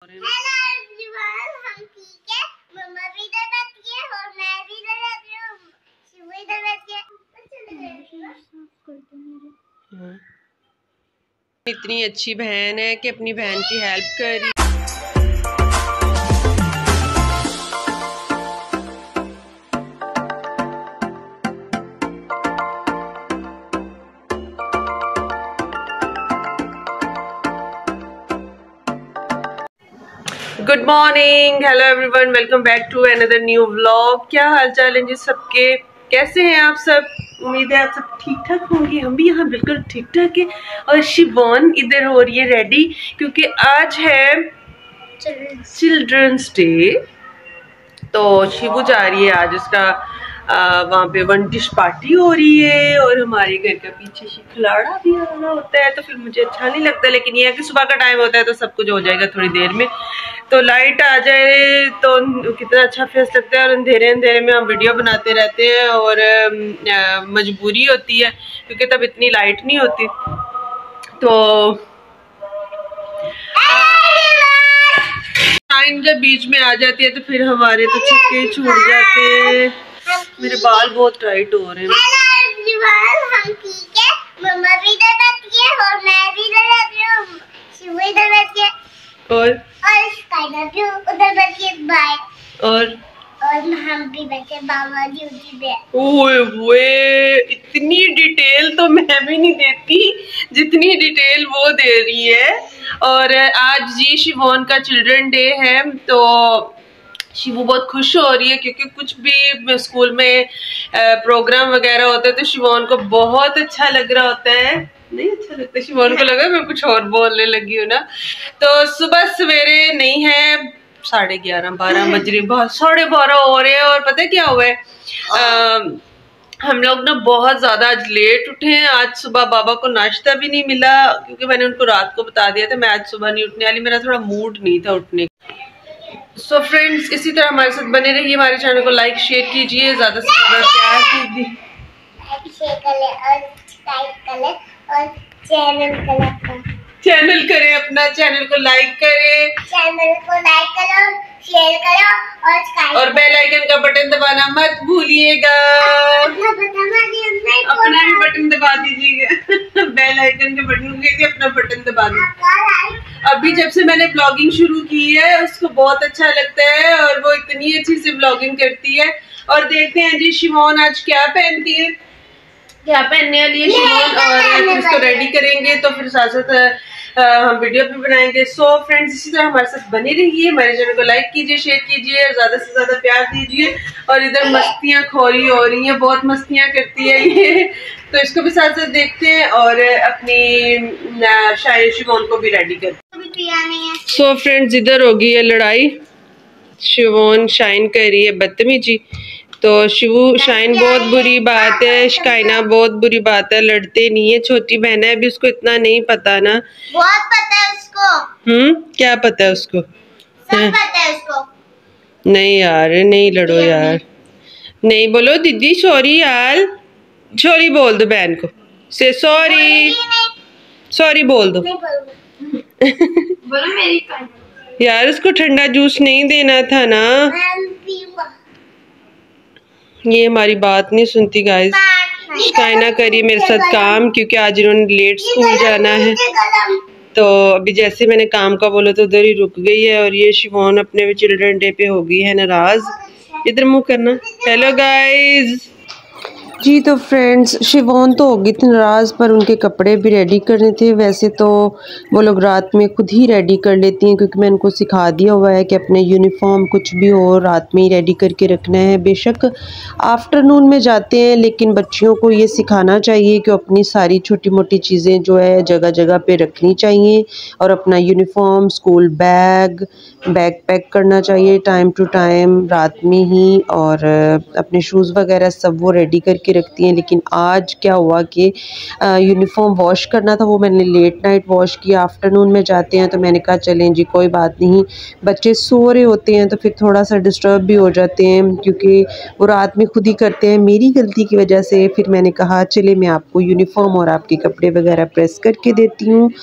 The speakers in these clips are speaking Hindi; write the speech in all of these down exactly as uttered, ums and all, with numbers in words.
हेलो एवरीवन, हम ठीक है। मम्मा भी इधर बैठी है और मैं भी इधर बैठी हूँ। शिवू इधर बैठी है। इतनी अच्छी बहन है कि अपनी बहन की हेल्प कर रही। Good morning, hello everyone, welcome back to another new vlog. क्या हाल चाल है जी सबके, कैसे हैं आप सब? उम्मीद है आप सब ठीक ठाक होंगे। हम भी यहाँ बिल्कुल ठीक ठाक है। और शिवॉन इधर हो रही है रेडी, क्योंकि आज है चिल्ड्रंस डे। तो शिवू जा रही है आज, उसका वहाँ पे वन डिश पार्टी हो रही है और हमारे घर का पीछे खिलाड़ा भी आना होता है, तो फिर मुझे अच्छा नहीं लगता। लेकिन यह है कि सुबह का टाइम होता है तो सब कुछ हो जाएगा थोड़ी देर में। तो लाइट आ जाए तो कितना अच्छा फेस लगता है। और अंधेरे अंधेरे में हम वीडियो बनाते रहते हैं और आ, मजबूरी होती है क्योंकि तब इतनी लाइट नहीं होती। तो लाइन जब बीच में आ जाती है तो फिर हमारे तो छक्के छूट जाते हैं। मेरे बाल बहुत टाइट हो रहे हैं। हेलो एवरीवन, हम ठीक है। मम्मा भी इधर बैठी है और मैं भी इधर बैठी हूँ। शिवू इधर बैठी है और और स्काइना भी उधर बैठी है। बाय। और और हम भी बैठे बाबा ड्यूटी पे। ओए ओए, इतनी डिटेल तो मैं भी नहीं देती जितनी डिटेल वो दे रही है। और आज जी शिवॉन का चिल्ड्रन डे है, तो शिवू बहुत खुश हो रही है क्योंकि कुछ भी स्कूल में प्रोग्राम वगैरह होते हैं तो शिवॉन को बहुत अच्छा लग रहा होता है। नहीं अच्छा लगता शिवॉन को, लगा मैं कुछ और बोलने लगी हूँ ना। तो सुबह सवेरे नहीं है, साढ़े ग्यारह बारह बज रही, बहुत साढ़े बारह हो रहे हैं। और पता है क्या हुआ है, आ, हम लोग ना बहुत ज्यादा आज लेट उठे हैं। आज सुबह बाबा को नाश्ता भी नहीं मिला क्योंकि मैंने उनको रात को बता दिया था मैं आज सुबह नहीं उठने वाली, मेरा थोड़ा मूड नहीं था उठने का। सो so फ्रेंड्स, इसी तरह हमारे साथ बने रहिए, हमारे चैनल को लाइक शेयर कीजिए, ज्यादा से ज्यादा प्यार कीजिए, और चैनल करें चैनल करें अपना चैनल को लाइक करें, चैनल को लाइक करो, शेयर करो और और बेल आइकन का बटन दबाना मत भूलिएगा। अपना बटन अपना भी बटन दबा दीजिएगा। बेल आइकन के बटन को कहती अपना बटन दबा दीजिए। अभी जब से मैंने ब्लॉगिंग शुरू की है उसको बहुत अच्छा लगता है और वो इतनी अच्छी से ब्लॉगिंग करती है। और देखते हैं जी शिवॉन आज क्या पहनती है, क्या पहनने वाली है शिवॉन, और फिर इसको रेडी करेंगे तो फिर साथ साथ हम वीडियो भी बनाएंगे। सो so, फ्रेंड्स, इसी तरह हमारे साथ बने रहिए, हमारे चैनल को लाइक कीजिए, शेयर कीजिए, ज्यादा से ज्यादा प्यार दीजिए। और इधर मस्तियां खोरी हो रही हैं, बहुत मस्तियां करती है ये, तो इसको भी साथ साथ देखते हैं और अपनी शायद शिवॉन को भी रेडी करते हैं। सो फ्रेंड्स, इधर होगी है लड़ाई, शिवॉन शाइन कर रही है बदतमीजी। तो शिवू शाइन बहुत बुरी बात है, शिकायना बहुत बुरी बात है, लड़ते नहीं है। छोटी बहन है, अभी उसको इतना नहीं पता ना। बहुत पता है उसको। हम्म क्या पता है उसको? सब पता है उसको। नहीं यार, नहीं लड़ो यार, नहीं बोलो दीदी सॉरी यार, सॉरी बोल दो बहन को, से सॉरी सॉरी बोल दो। बोलो मेरी यार उसको ठंडा जूस नहीं देना था ना, ये हमारी बात नहीं सुनती गाइस। शिकायना करी मेरे साथ काम, क्योंकि आज इन्होंने लेट स्कूल जाना है। तो अभी जैसे मैंने काम का बोला तो उधर ही रुक गई है। और ये शिवॉन अपने चिल्ड्रन डे पे हो गई है नाराज। इधर मुंह करना। हेलो गाइस जी। तो फ्रेंड्स, शिवॉन तो होगी थी नाराज़, पर उनके कपड़े भी रेडी करने थे। वैसे तो वो लोग रात में खुद ही रेडी कर लेती हैं क्योंकि मैं उनको सिखा दिया हुआ है कि अपने यूनिफॉर्म कुछ भी हो रात में ही रेडी करके रखना है। बेशक आफ्टरनून में जाते हैं, लेकिन बच्चियों को ये सिखाना चाहिए कि अपनी सारी छोटी मोटी चीज़ें जो है जगह जगह पे रखनी चाहिए और अपना uniform, school bag bag pack करना चाहिए टाइम टू टाइम रात में ही, और अपने शूज़ वगैरह सब वो रेडी करके रखती हैं। लेकिन आज क्या हुआ कि यूनिफॉर्म वॉश करना था, वो मैंने लेट नाइट वॉश किया। आफ्टरनून में जाते हैं तो मैंने कहा चलें जी कोई बात नहीं, बच्चे सो रहे होते हैं तो फिर थोड़ा सा डिस्टर्ब भी हो जाते हैं क्योंकि वो रात में खुद ही करते हैं मेरी गलती की वजह से। फिर मैंने कहा चले मैं आपको यूनिफॉर्म और आपके कपड़े वगैरह प्रेस करके देती हूँ।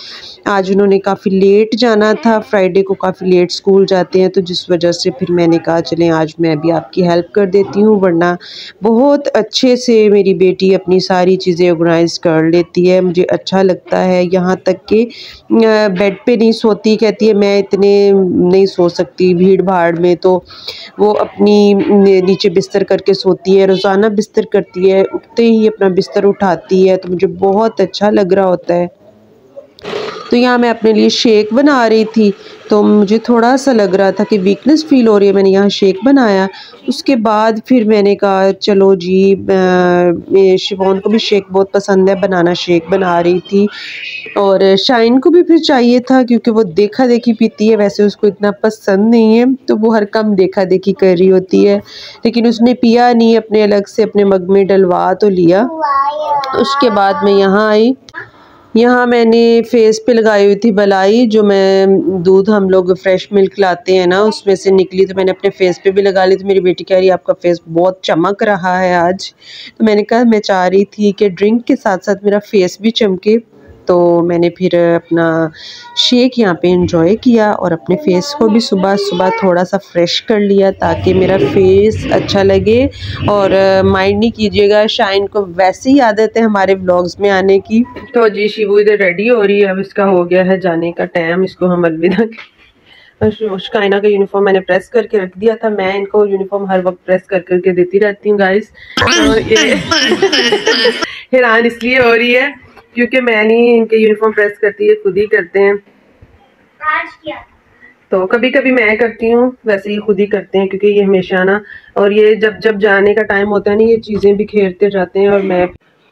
आज उन्होंने काफ़ी लेट जाना था, फ्राइडे को काफ़ी लेट स्कूल जाते हैं, तो जिस वजह से फिर मैंने कहा चलें आज मैं भी आपकी हेल्प कर देती हूँ। वरना बहुत अच्छे से मेरी बेटी अपनी सारी चीज़ें ऑर्गेनाइज कर लेती है, मुझे अच्छा लगता है। यहाँ तक कि बेड पे नहीं सोती, कहती है मैं इतने नहीं सो सकती भीड़ भाड़ में, तो वो अपनी नीचे बिस्तर करके सोती है, रोज़ाना बिस्तर करती है, उठते ही अपना बिस्तर उठाती है, तो मुझे बहुत अच्छा लग रहा होता है। तो यहाँ मैं अपने लिए शेक बना रही थी, तो मुझे थोड़ा सा लग रहा था कि वीकनेस फील हो रही है, मैंने यहाँ शेक बनाया। उसके बाद फिर मैंने कहा चलो जी, शिवोन को भी शेक बहुत पसंद है, बनाना शेक बना रही थी। और शाइन को भी फिर चाहिए था क्योंकि वो देखा देखी पीती है, वैसे उसको इतना पसंद नहीं है, तो वो हर काम देखा देखी कर रही होती है, लेकिन उसने पिया नहीं, अपने अलग से अपने मग में डलवा तो लिया। उसके बाद मैं यहाँ आई, यहाँ मैंने फेस पे लगाई हुई थी बलाई, जो मैं दूध हम लोग फ्रेश मिल्क लाते हैं ना उसमें से निकली, तो मैंने अपने फेस पे भी लगा ली। तो मेरी बेटी कह रही है आपका फेस बहुत चमक रहा है आज, तो मैंने कहा मैं चाह रही थी कि ड्रिंक के साथ साथ मेरा फेस भी चमके, तो मैंने फिर अपना शेक यहाँ पे एंजॉय किया और अपने फेस को भी सुबह सुबह थोड़ा सा फ्रेश कर लिया ताकि मेरा फेस अच्छा लगे। और माइंड नहीं कीजिएगा, शाइन को वैसे ही आदत है हमारे व्लॉग्स में आने की। तो जी शिवू इधर रेडी हो रही है, अब इसका हो गया है जाने का टाइम, इसको हम अलविदा। शाइना का यूनिफॉर्म मैंने प्रेस करके रख दिया था, मैं इनको यूनिफॉर्म हर वक्त प्रेस कर करके देती रहती हूँ गाइस। तो ये हैरान इसलिए हो रही है क्योंकि मैं नहीं इनके यूनिफॉर्म प्रेस करती है, खुद ही करते हैं। आज क्या? तो कभी कभी मैं करती हूँ, वैसे ही खुद ही करते हैं क्योंकि ये हमेशा ना, और ये जब जब जाने का टाइम होता है ना ये चीजें बिखेरते जाते हैं और मैं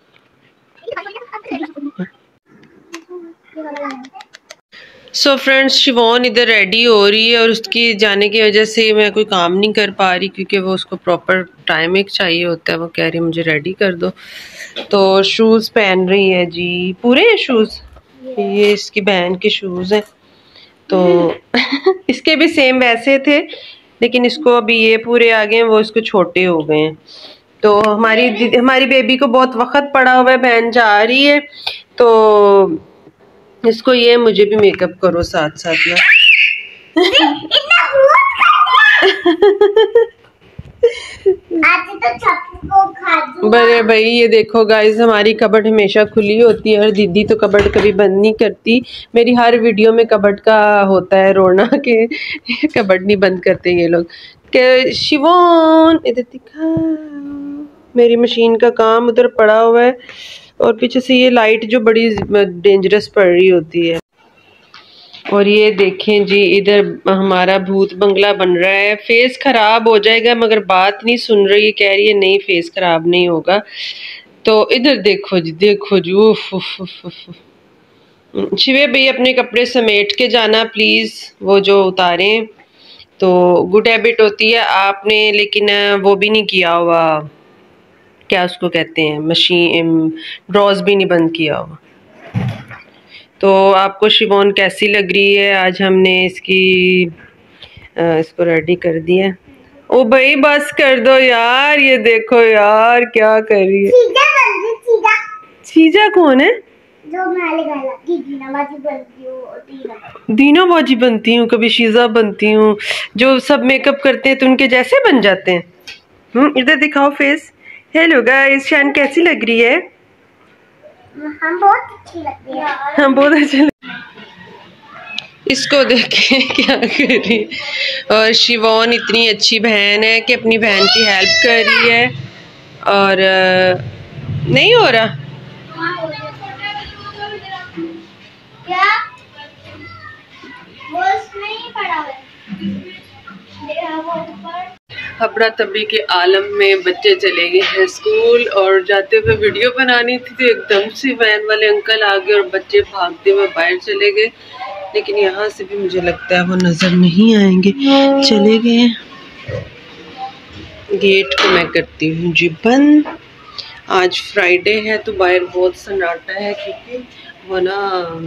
सो so फ्रेंड्स, शिवोन इधर रेडी हो रही है और उसकी जाने की वजह से मैं कोई काम नहीं कर पा रही क्योंकि वो उसको प्रॉपर टाइम एक चाहिए होता है। वो कह रही है मुझे रेडी कर दो, तो शूज़ पहन रही है जी, पूरे हैं शूज़, ये इसकी बहन के शूज़ हैं। तो इसके भी सेम वैसे थे लेकिन इसको अभी ये पूरे आ गए हैं, वो इसको छोटे हो गए हैं। तो हमारी हमारी बेबी को बहुत वक्त पड़ा हुआ है, बहन जा रही है तो इसको ये मुझे भी मेकअप करो साथ साथ में। बड़े भाई ये देखो गाइस, हमारी कबर्ड हमेशा खुली होती है और दीदी तो कबर्ड कभी बंद नहीं करती। मेरी हर वीडियो में कबर्ड का होता है रोना के कबर्ड नहीं बंद करते ये लोग। के शिवोन इधर दिखा, मेरी मशीन का काम उधर पड़ा हुआ है और पीछे से ये लाइट जो बड़ी डेंजरस पड़ रही होती है। और ये देखें जी, इधर हमारा भूत बंगला बन रहा है। फेस खराब हो जाएगा मगर बात नहीं सुन रही, कह रही है नहीं फेस खराब नहीं होगा। तो इधर देखो जी, देखो जी, उफ उफ उफ उफ। शिवे भाई अपने कपड़े समेट के जाना प्लीज, वो जो उतारें। तो गुड हैबिट होती है आपने, लेकिन वो भी नहीं किया हुआ, क्या उसको कहते हैं, मशीन ड्रॉज भी नहीं बंद किया हुआ। तो आपको शिवोन कैसी लग रही है? आज हमने इसकी आ, इसको रेडी कर दिया। ओ भाई बस कर दो यार, ये देखो यार क्या कर रही है। चीजा चीजा कौन है? जो मैं दीना बाजी बनती हूँ, दीना बाजी बनती हूँ, कभी शीजा बनती हूँ, जो सब मेकअप करते हैं तो उनके जैसे बन जाते हैं। हम्म इधर दिखाओ फेस। हेलो गाइस, शान कैसी लग रही है? हम बहुत अच्छी लगती है। हम बहुत अच्छे लग... इसको देखे क्या कर रही है। और शिवोन इतनी अच्छी बहन है कि अपनी बहन की हेल्प कर रही है। और नहीं हो रहा क्या वो नहीं पड़ा है हबड़ा तबड़ी के आलम में बच्चे चले गए हैं स्कूल, और जाते हुए वीडियो बनानी थी तो एकदम से वैन वाले अंकल आ गए और बच्चे भागते हुए बाहर चले गए। लेकिन यहाँ से भी मुझे लगता है वो नज़र नहीं आएंगे, चले गए। गेट को मैं करती हूँ जी बंद। आज फ्राइडे है तो बाहर बहुत सन्नाटा है क्योंकि वो ना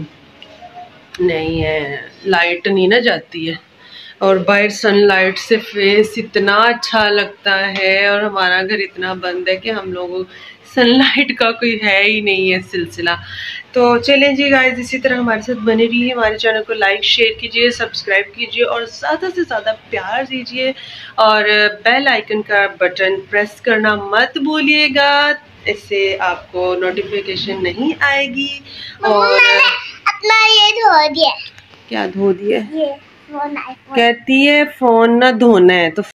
नहीं है, लाइट नहीं ना जाती है, और बाहर सनलाइट से फेस इतना अच्छा लगता है। और हमारा घर इतना बंद है कि हम लोग सनलाइट का कोई है ही नहीं है सिलसिला। तो चलें जी गाइस, इसी तरह हमारे साथ बने रहिए, हमारे चैनल को लाइक शेयर कीजिए, सब्सक्राइब कीजिए और ज़्यादा से ज़्यादा प्यार दीजिए और बेल आइकन का बटन प्रेस करना मत भूलिएगा, इससे आपको नोटिफिकेशन नहीं आएगी। और अपना ये धो दिया। क्या धो दिया? ये फोन, कहती है फोन ना धोना है तो